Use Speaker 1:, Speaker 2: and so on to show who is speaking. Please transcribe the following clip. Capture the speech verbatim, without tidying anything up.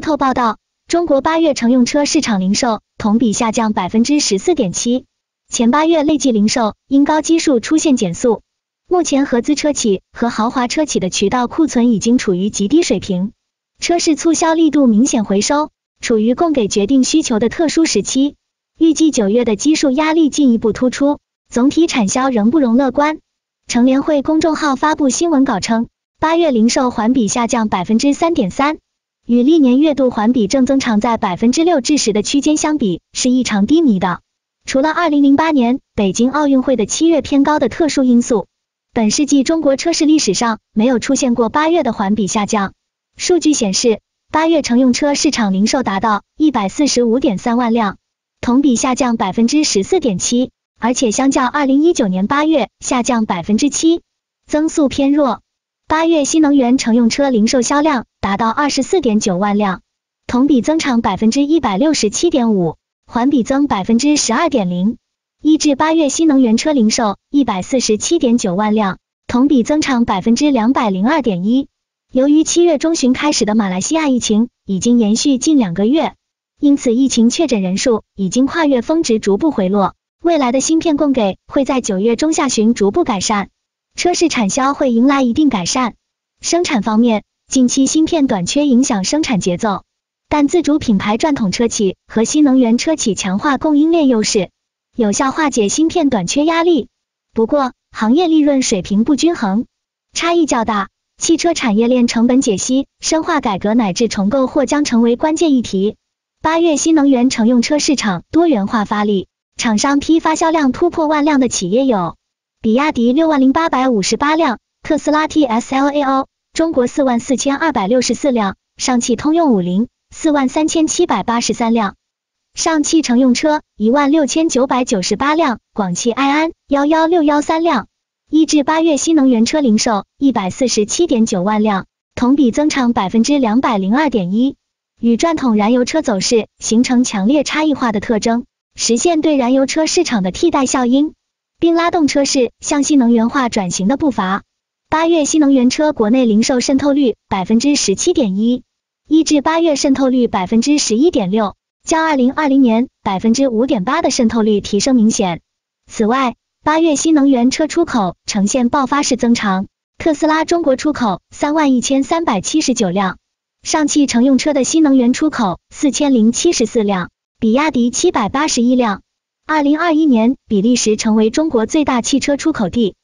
Speaker 1: 路透报道，中国八月乘用车市场零售同比下降 百分之十四点七， 前八月累计零售因高基数出现减速。目前合资车企和豪华车企的渠道库存已经处于极低水平，车市促销力度明显回收，处于供给决定需求的特殊时期。预计九月的基数压力进一步突出，总体产销仍不容乐观。乘联会公众号发布新闻稿称，八月零售环比下降 百分之三点三， 与历年月度环比正增长在 百分之六至十 的区间相比，是异常低迷的。除了二零零八年北京奥运会的七月偏高的特殊因素，本世纪中国车市历史上没有出现过八月的环比下降。数据显示，八月乘用车市场零售达到 一百四十五点三万辆，同比下降 百分之十四点七， 而且相较二零一九年八月下降 百分之七， 增速偏弱。八月新能源乘用车零售销量达到 二十四点九万辆，同比增长 百分之一百六十七点五， 环比增 百分之十二点零。一至八月新能源车零售 一百四十七点九万辆，同比增长 百分之两百零二点一。 由于七月中旬开始的马来西亚疫情已经延续近两个月，因此疫情确诊人数已经跨越峰值逐步回落，未来的芯片供给会在九月中下旬逐步改善，车市产销会迎来一定改善。生产方面，近期芯片短缺影响生产节奏，但自主品牌传统车企和新能源车企强化供应链优势，有效化解芯片短缺压力。不过，行业利润水平不均衡，差异较大，汽车产业链成本解析、深化改革乃至重构或将成为关键议题。八月新能源乘用车市场多元化发力，厂商批发销量突破万辆的企业有比亚迪六万零八百五十八辆，特斯拉 T S L A O 中国四万四千二百六十四辆，上汽通用五菱四万三千七百八十三辆，上汽乘用车一万六千九百九十八辆，广汽埃安一一六一三辆。一至八月新能源车零售 一百四十七点九万辆，同比增长 百分之两百零二点一， 与传统燃油车走势形成强烈差异化的特征，实现对燃油车市场的替代效应，并拉动车市向新能源化转型的步伐。八月新能源车国内零售渗透率 百分之十七点一， 一至八月渗透率 百分之十一点六， 较二零二零年 百分之五点八 的渗透率提升明显。此外，八月新能源车出口呈现爆发式增长，特斯拉中国出口三万一千三百七十九辆，上汽乘用车的新能源出口四千零七十四辆，比亚迪七百八十一辆。二零二一年，比利时成为中国最大汽车出口地，